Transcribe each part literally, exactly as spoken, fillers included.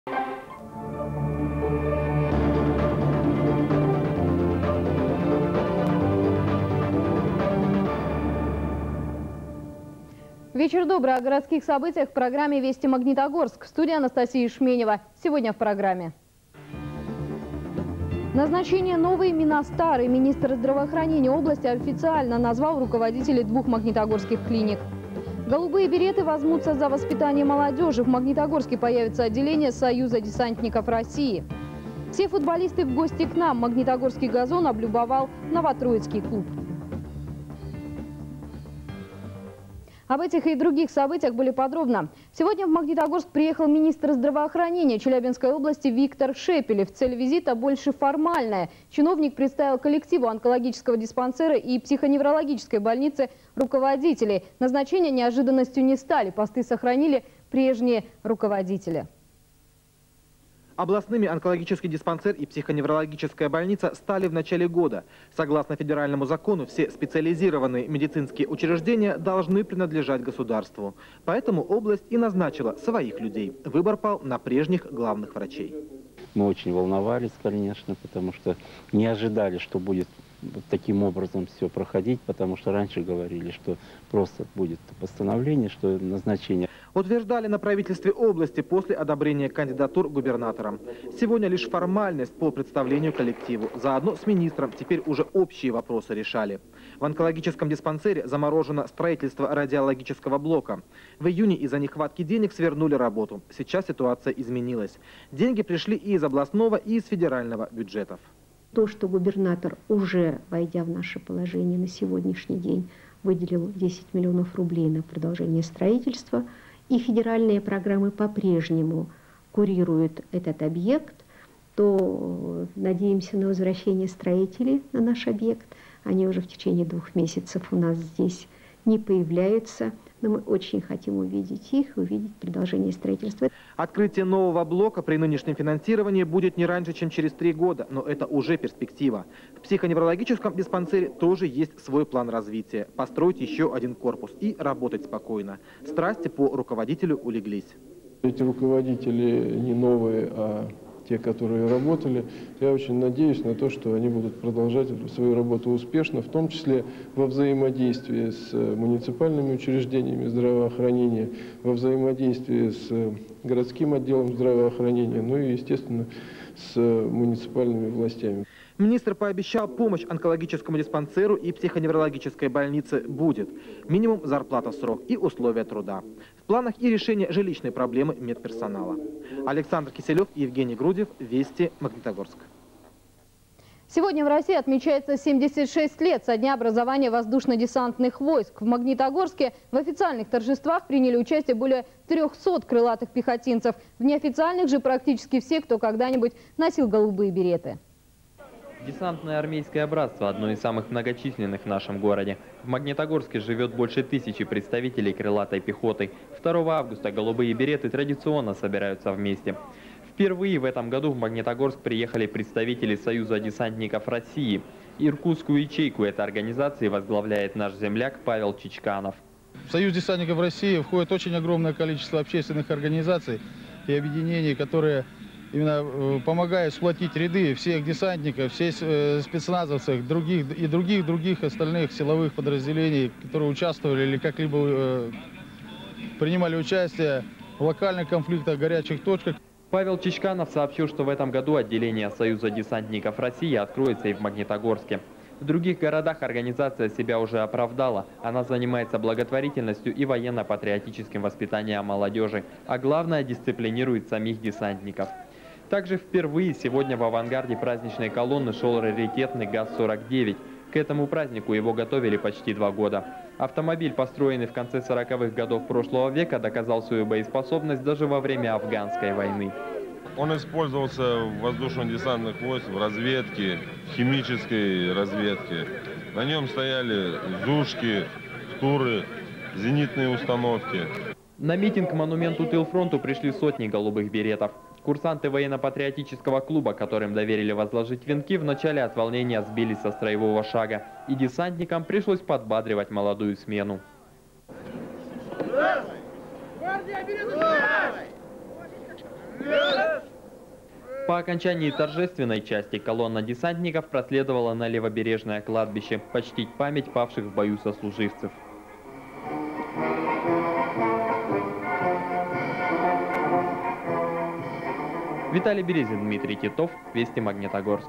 Вечер добрый. О городских событиях в программе «Вести Магнитогорск». Студия Анастасия Шменева. Сегодня в программе. Назначение новой Миностары. Министр здравоохранения области официально назвал руководителей двух магнитогорских клиник. Голубые береты возьмутся за воспитание молодежи. В Магнитогорске появится отделение Союза десантников России. Все футболисты в гости к нам. Магнитогорский газон облюбовал Новотроицкий клуб. Об этих и других событиях более подробно. Сегодня в Магнитогорск приехал министр здравоохранения Челябинской области Виктор Шепелев. Цель визита больше формальная. Чиновник представил коллективу онкологического диспансера и психоневрологической больницы руководителей. Назначения неожиданностью не стали. Посты сохранили прежние руководители. Областными онкологический диспансер и психоневрологическая больница стали в начале года. Согласно федеральному закону, все специализированные медицинские учреждения должны принадлежать государству. Поэтому область и назначила своих людей. Выбор пал на прежних главных врачей. Мы очень волновались, конечно, потому что не ожидали, что будет вот таким образом все проходить, потому что раньше говорили, что просто будет постановление, что назначение. Утверждали на правительстве области после одобрения кандидатур губернатором. Сегодня лишь формальность по представлению коллективу. Заодно с министром теперь уже общие вопросы решали. В онкологическом диспансере заморожено строительство радиологического блока. В июне из-за нехватки денег свернули работу. Сейчас ситуация изменилась. Деньги пришли и из областного, и из федерального бюджетов. То, что губернатор, уже войдя в наше положение на сегодняшний день, выделил десять миллионов рублей на продолжение строительства, и федеральные программы по-прежнему курируют этот объект, то надеемся на возвращение строителей на наш объект. Они уже в течение двух месяцев у нас здесь не появляются, но мы очень хотим увидеть их, увидеть продолжение строительства. Открытие нового блока при нынешнем финансировании будет не раньше, чем через три года, но это уже перспектива. В психоневрологическом диспансере тоже есть свой план развития. Построить еще один корпус и работать спокойно. Страсти по руководителю улеглись. Эти руководители не новые, а те, которые работали. Я очень надеюсь на то, что они будут продолжать свою работу успешно, в том числе во взаимодействии с муниципальными учреждениями здравоохранения, во взаимодействии с городским отделом здравоохранения, ну и, естественно, с муниципальными властями. Министр пообещал, помощь онкологическому диспансеру и психоневрологической больнице будет. Минимум зарплата в срок и условия труда. В планах и решение жилищной проблемы медперсонала. Александр Киселев и Евгений Грудев. Вести, Магнитогорск. Сегодня в России отмечается семьдесят шесть лет со дня образования воздушно-десантных войск. В Магнитогорске в официальных торжествах приняли участие более трёхсот крылатых пехотинцев. В неофициальных же практически все, кто когда-нибудь носил голубые береты. Десантное армейское братство – одно из самых многочисленных в нашем городе. В Магнитогорске живет больше тысячи представителей крылатой пехоты. второго августа голубые береты традиционно собираются вместе. Впервые в этом году в Магнитогорск приехали представители Союза десантников России. Иркутскую ячейку этой организации возглавляет наш земляк Павел Чичканов. В Союз десантников России входит очень огромное количество общественных организаций и объединений, которые именно помогает сплотить ряды всех десантников, всех спецназовцев других, и других других остальных силовых подразделений, которые участвовали или как-либо э, принимали участие в локальных конфликтах, горячих точках. Павел Чичканов сообщил, что в этом году отделение Союза десантников России откроется и в Магнитогорске. В других городах организация себя уже оправдала. Она занимается благотворительностью и военно-патриотическим воспитанием молодежи, а главное, дисциплинирует самих десантников. Также впервые сегодня в авангарде праздничной колонны шел раритетный ГАЗ сорок девять. К этому празднику его готовили почти два года. Автомобиль, построенный в конце сороковых годов прошлого века, доказал свою боеспособность даже во время афганской войны. Он использовался в воздушно-десантных войсках, в разведке, в химической разведке. На нем стояли зушки, туры, зенитные установки. На митинг к монументу Тылфронту пришли сотни голубых беретов. Курсанты военно-патриотического клуба, которым доверили возложить венки, вначале от волнения сбились со строевого шага. И десантникам пришлось подбадривать молодую смену. Гвардия, берет! По окончании торжественной части колонна десантников проследовала на левобережное кладбище, почтить память павших в бою сослуживцев. Виталий Березин, Дмитрий Титов, Вести, Магнитогорск.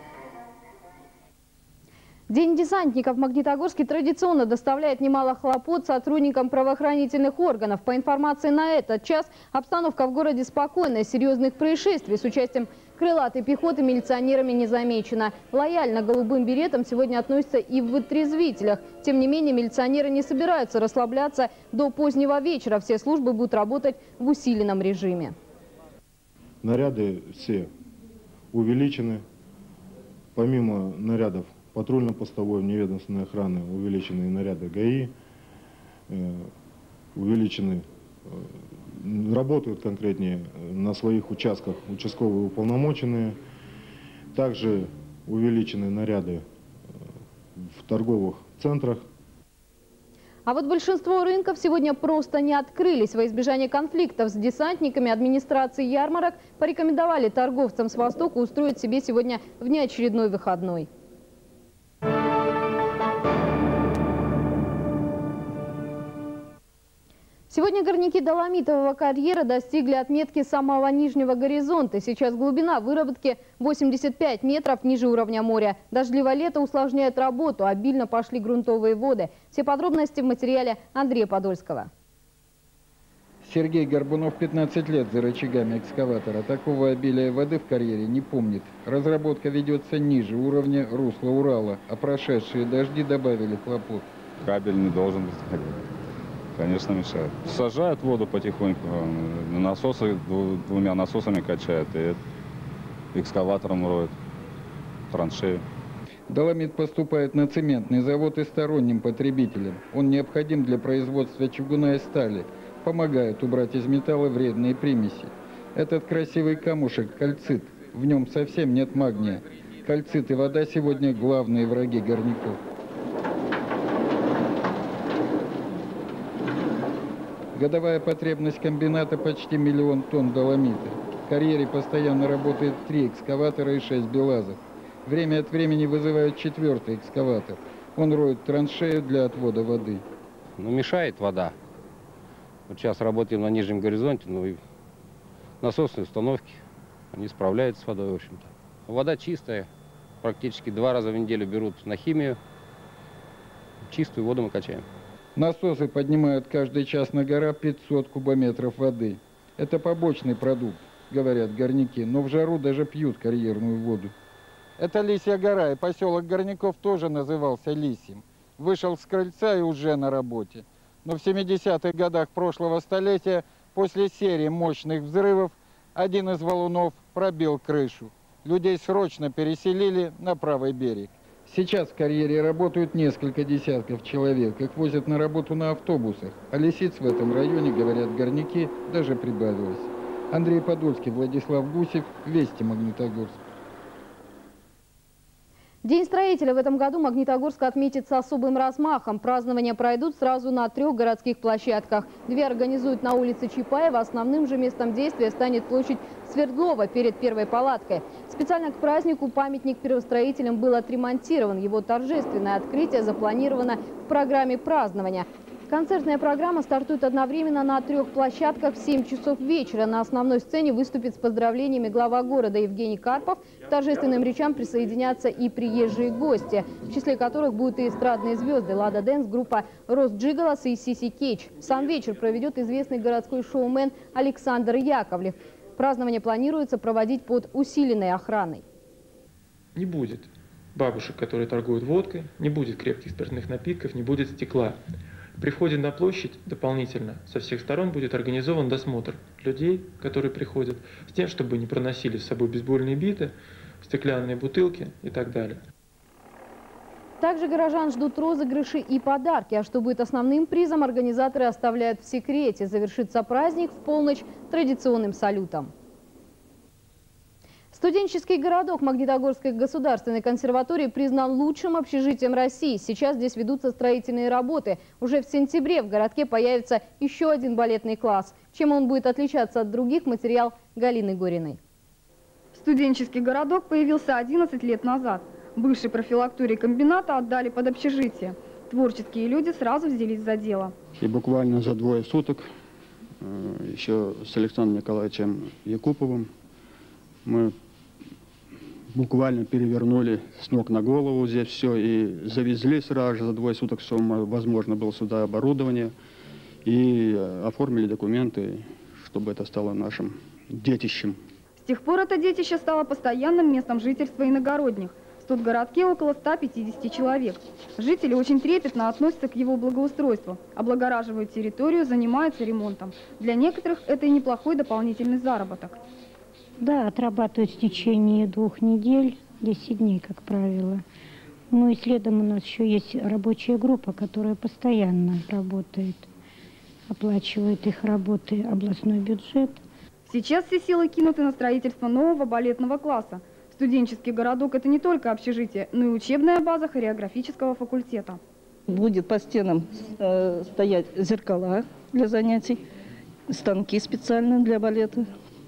День десантников в Магнитогорске традиционно доставляет немало хлопот сотрудникам правоохранительных органов. По информации на этот час, обстановка в городе спокойная, серьезных происшествий с участием крылатой пехоты милиционерами не замечено. Лояльно голубым беретам сегодня относятся и в вытрезвителях. Тем не менее, милиционеры не собираются расслабляться до позднего вечера. Все службы будут работать в усиленном режиме. Наряды все увеличены. Помимо нарядов патрульно-постовой вневедомственной охраны увеличены и наряды ГАИ, э, увеличены, э, работают конкретнее на своих участках участковые уполномоченные. Также увеличены наряды в торговых центрах. А вот большинство рынков сегодня просто не открылись. Во избежание конфликтов с десантниками администрации ярмарок порекомендовали торговцам с Востока устроить себе сегодня внеочередной выходной. Сегодня горняки доломитового карьера достигли отметки самого нижнего горизонта. Сейчас глубина выработки восемьдесят пять метров ниже уровня моря. Дождливое лето усложняет работу, обильно пошли грунтовые воды. Все подробности в материале Андрея Подольского. Сергей Горбунов пятнадцать лет за рычагами экскаватора. Такого обилия воды в карьере не помнит. Разработка ведется ниже уровня русла Урала, а прошедшие дожди добавили хлопот. Кабель не должен быть. Конечно, мешает. Сажают воду потихоньку, насосы двумя насосами качают и экскаватором роют траншею. Доломит поступает на цементный завод и сторонним потребителям. Он необходим для производства чугуна и стали. Помогает убрать из металла вредные примеси. Этот красивый камушек – кальцит. В нем совсем нет магния. Кальцит и вода сегодня главные враги горняков. Годовая потребность комбината почти миллион тонн доломита. В карьере постоянно работает три экскаватора и шесть белазов. Время от времени вызывают четвертый экскаватор. Он роет траншею для отвода воды. Ну, мешает вода. Вот сейчас работаем на нижнем горизонте, ну и насосные установки, они справляются с водой, в общем-то. Вода чистая, практически два раза в неделю берут на химию. Чистую воду мы качаем. Насосы поднимают каждый час на гора пятьсот кубометров воды. Это побочный продукт, говорят горняки, но в жару даже пьют карьерную воду. Это Лисья гора, и поселок Горняков тоже назывался Лисьим. Вышел с крыльца и уже на работе. Но в семидесятых годах прошлого столетия, после серии мощных взрывов, один из валунов пробил крышу. Людей срочно переселили на правый берег. Сейчас в карьере работают несколько десятков человек. Их возят на работу на автобусах. А лисиц в этом районе, говорят горняки, даже прибавилось. Андрей Подольский, Владислав Гусев, Вести, Магнитогорск. День строителя в этом году Магнитогорск отметит с особым размахом. Празднования пройдут сразу на трех городских площадках. Две организуют на улице Чапаева. Основным же местом действия станет площадь Свердлова перед Первой палаткой. Специально к празднику памятник первостроителям был отремонтирован. Его торжественное открытие запланировано в программе празднования. Концертная программа стартует одновременно на трех площадках в семь часов вечера. На основной сцене выступит с поздравлениями глава города Евгений Карпов. К торжественным речам присоединятся и приезжие гости, в числе которых будут и эстрадные звезды Лада Дэнс, группа Рос Джиголос и Сиси Кетч. Сам вечер проведет известный городской шоумен Александр Яковлев. Празднование планируется проводить под усиленной охраной. Не будет бабушек, которые торгуют водкой, не будет крепких спиртных напитков, не будет стекла. При входе на площадь дополнительно со всех сторон будет организован досмотр людей, которые приходят, с тем, чтобы не проносили с собой бейсбольные биты, стеклянные бутылки и так далее. Также горожан ждут розыгрыши и подарки. А что будет основным призом, организаторы оставляют в секрете. Завершится праздник в полночь традиционным салютом. Студенческий городок Магнитогорской государственной консерватории признан лучшим общежитием России. Сейчас здесь ведутся строительные работы. Уже в сентябре в городке появится еще один балетный класс. Чем он будет отличаться от других, материал Галины Гориной. Студенческий городок появился одиннадцать лет назад. Бывший профилакторий комбината отдали под общежитие. Творческие люди сразу взялись за дело. И буквально за двое суток еще с Александром Николаевичем Якуповым мы буквально перевернули с ног на голову здесь все и завезли сразу же за двое суток, все возможно было сюда оборудование, и оформили документы, чтобы это стало нашим детищем. С тех пор это детище стало постоянным местом жительства иногородних. В студгородке около ста пятидесяти человек. Жители очень трепетно относятся к его благоустройству, облагораживают территорию, занимаются ремонтом. Для некоторых это и неплохой дополнительный заработок. Да, отрабатывают в течение двух недель, десять дней, как правило. Ну и следом у нас еще есть рабочая группа, которая постоянно работает, оплачивает их работы областной бюджет. Сейчас все силы кинуты на строительство нового балетного класса. Студенческий городок – это не только общежитие, но и учебная база хореографического факультета. Будет по стенам э, стоять зеркала для занятий, станки специальные для балета.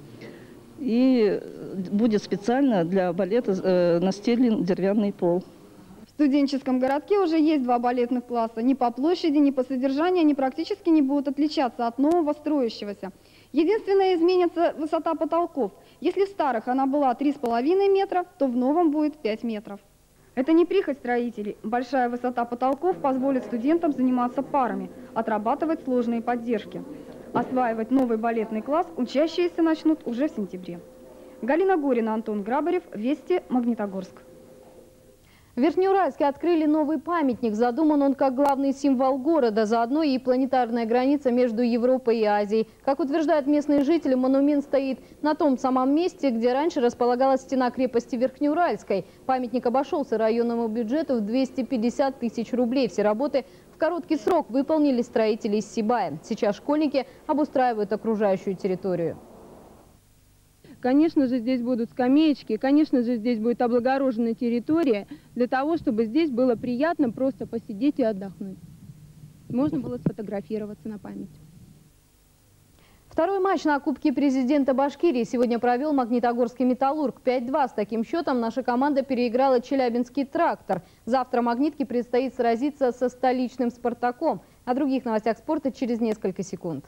И будет специально для балета э, настелен деревянный пол. В студенческом городке уже есть два балетных класса. Ни по площади, ни по содержанию они практически не будут отличаться от нового строящегося. Единственное, изменится высота потолков. Если в старых она была три с половиной метра, то в новом будет пять метров. Это не прихоть строителей. Большая высота потолков позволит студентам заниматься парами, отрабатывать сложные поддержки. Осваивать новый балетный класс учащиеся начнут уже в сентябре. Галина Горина, Антон Грабарев, Вести, Магнитогорск. В Верхнеуральске открыли новый памятник. Задуман он как главный символ города, заодно и планетарная граница между Европой и Азией. Как утверждают местные жители, монумент стоит на том самом месте, где раньше располагалась стена крепости Верхнеуральской. Памятник обошелся районному бюджету в двести пятьдесят тысяч рублей. Все работы в короткий срок выполнили строители из Сибая. Сейчас школьники обустраивают окружающую территорию. Конечно же, здесь будут скамеечки, конечно же, здесь будет облагороженная территория для того, чтобы здесь было приятно просто посидеть и отдохнуть. Можно было сфотографироваться на память. Второй матч на Кубке президента Башкирии сегодня провел Магнитогорский «Металлург». пять-два. С таким счетом наша команда переиграла Челябинский «Трактор». Завтра «Магнитке» предстоит сразиться со столичным «Спартаком». О других новостях спорта через несколько секунд.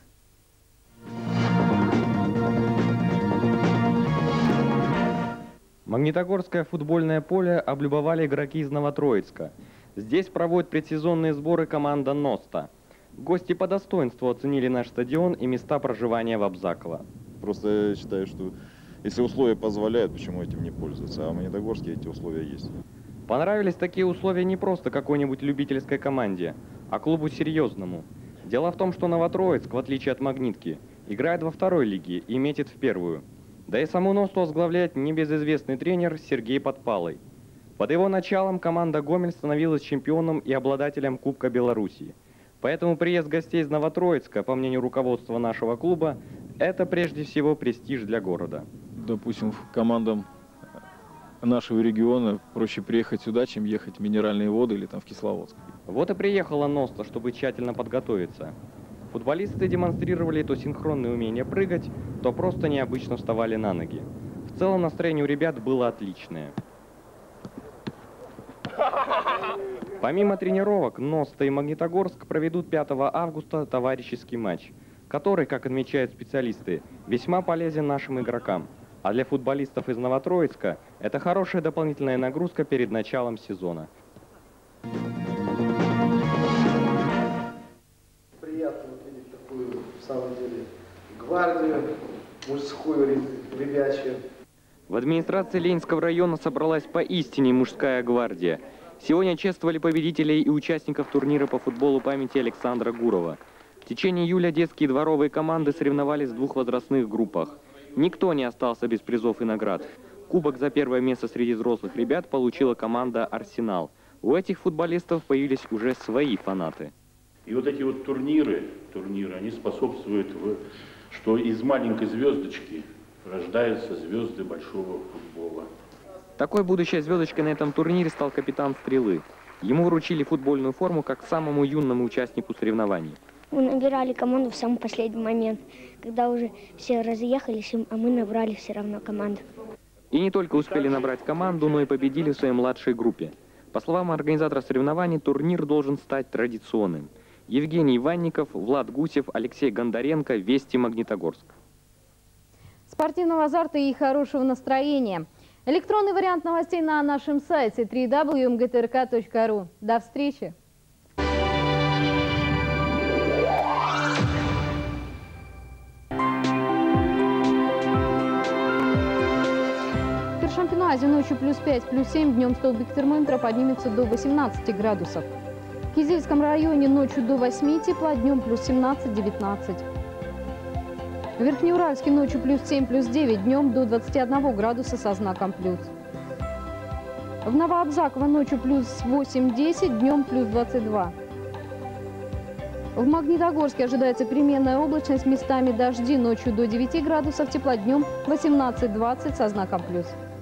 Магнитогорское футбольное поле облюбовали игроки из Новотроицка. Здесь проводят предсезонные сборы команда «Носта». Гости по достоинству оценили наш стадион и места проживания в Абзаково. Просто я считаю, что если условия позволяют, почему этим не пользоваться? А в Магнитогорске эти условия есть. Понравились такие условия не просто какой-нибудь любительской команде, а клубу серьезному. Дело в том, что Новотроицк, в отличие от «Магнитки», играет во второй лиге и метит в первую. Да и саму «Носту» возглавляет небезызвестный тренер Сергей Подпалый. Под его началом команда «Гомель» становилась чемпионом и обладателем Кубка Белоруссии. Поэтому приезд гостей из Новотроицка, по мнению руководства нашего клуба, это прежде всего престиж для города. Допустим, командам нашего региона проще приехать сюда, чем ехать в Минеральные воды или там в Кисловодск. Вот и приехала «Носта», чтобы тщательно подготовиться. Футболисты демонстрировали то синхронное умение прыгать, то просто необычно вставали на ноги. В целом настроение у ребят было отличное. Помимо тренировок, «Носта» и Магнитогорск проведут пятого августа товарищеский матч, который, как отмечают специалисты, весьма полезен нашим игрокам. А для футболистов из Новотроицка это хорошая дополнительная нагрузка перед началом сезона. Приятно увидеть такую, в самом деле, гвардию, мужскую, ребячью. В администрации Ленинского района собралась поистине мужская гвардия. Сегодня чествовали победителей и участников турнира по футболу памяти Александра Гурова. В течение июля детские дворовые команды соревновались в двух возрастных группах. Никто не остался без призов и наград. Кубок за первое место среди взрослых ребят получила команда «Арсенал». У этих футболистов появились уже свои фанаты. И вот эти вот турниры, турниры, они способствуют, в, что из маленькой звездочки рождаются звезды большого футбола. Такой будущей звездочкой на этом турнире стал капитан «Стрелы». Ему вручили футбольную форму как самому юному участнику соревнований. Мы набирали команду в самый последний момент, когда уже все разъехались, а мы набрали все равно команду. И не только успели набрать команду, но и победили в своей младшей группе. По словам организатора соревнований, турнир должен стать традиционным. Евгений Иванников, Влад Гусев, Алексей Гондаренко, Вести, Магнитогорск. Спортивного азарта и хорошего настроения. Электронный вариант новостей на нашем сайте дабл ю дабл ю дабл ю точка эм гэ тэ эр ка точка ру. До встречи! Шампионат Азии ночью плюс пять, плюс семь, днем столбик термометра поднимется до восемнадцати градусов. В Кизильском районе ночью до восьми тепла, днем плюс семнадцать, девятнадцать. В Верхнеуральске ночью плюс семь, плюс девять, днем до двадцати одного градуса со знаком плюс. В Новоабзаково ночью плюс восемь, десять, днем плюс двадцать два. В Магнитогорске ожидается переменная облачность, местами дожди, ночью до девяти градусов тепла, днем восемнадцать, двадцать со знаком плюс.